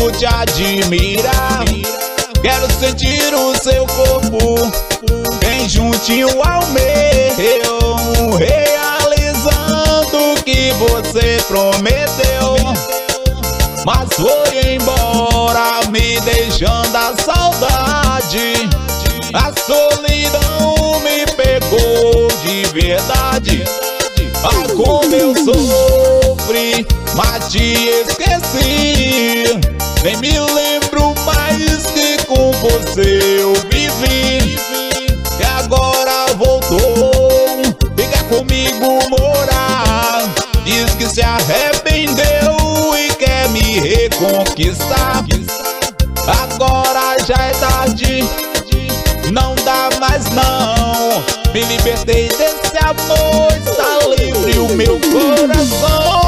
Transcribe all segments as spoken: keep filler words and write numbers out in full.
perto te admirar. Quero sentir o seu corpo bem juntinho ao meu, realizando o que você prometeu. Mas foi embora, me deixando a saudade. A solidão me pegou de verdade. Ah, como eu sofri, mas te esqueci. Nem me lembro mais que com você eu vivi. E agora voltou, fica comigo morar. Diz que se arrependeu e quer me reconquistar. Agora já é tarde, não dá mais não. Me libertei desse amor, está livre o meu coração.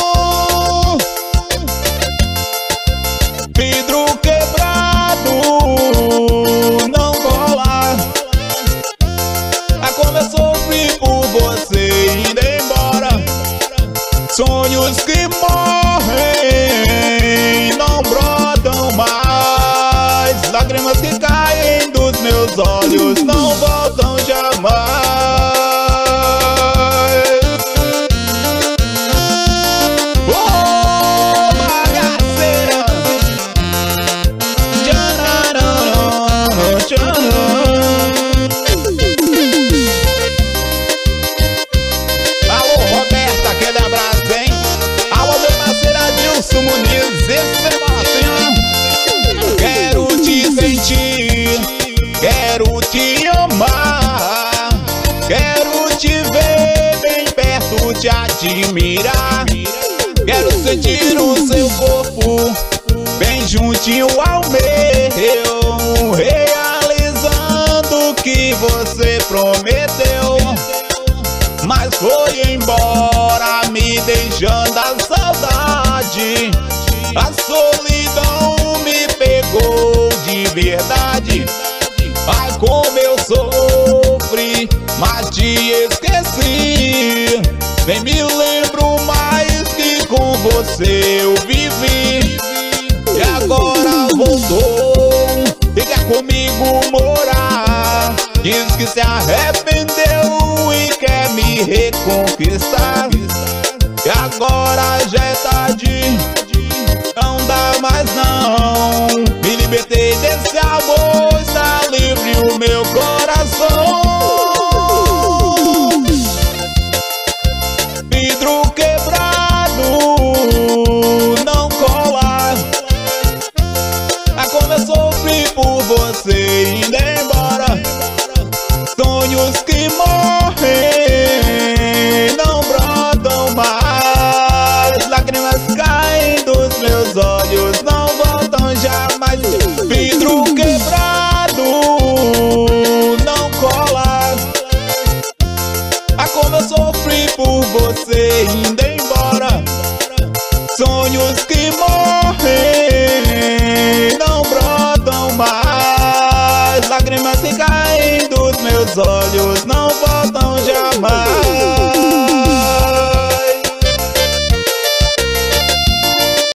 Vidro quebrado, não cola. Ah, como eu sofri por você indo embora. Sonhos que morrem não brotam mais. Lágrimas que caem dos meus olhos não voltam jamais. Oh, bagaceira! Tchararara, tchararara. Alô, Roberta, aquele abraço, hein? Alô, meu parceiro Adilson Muniz, esse é massa, hein? Quero te sentir, quero te amar, quero te ver bem perto, te admirar. Quero sentir o seu corpo bem juntinho ao meu, realizando o que você prometeu. Mas foi embora, me deixando a saudade. A solidão me pegou de verdade. Ai, como eu sofri, mas te esqueci. Nem me lembro mais que com você eu vivi. E agora voltou, fica comigo morar. Diz que se arrependeu e quer me reconquistar. E agora já é tarde, não dá mais não. Me libertei desse amor, está livre o meu coração. Vidro quebrado, não cola. Ah, como eu sofri por você indo embora. Sonhos que morrem não brotam mais. Lágrimas caem dos meus olhos, não voltam jamais. Vidro quebrado, não cola. Ah, como eu sofri por você indo embora. Sonhos que morrem não brotam mais. Lágrimas que caem dos meus olhos não voltam jamais.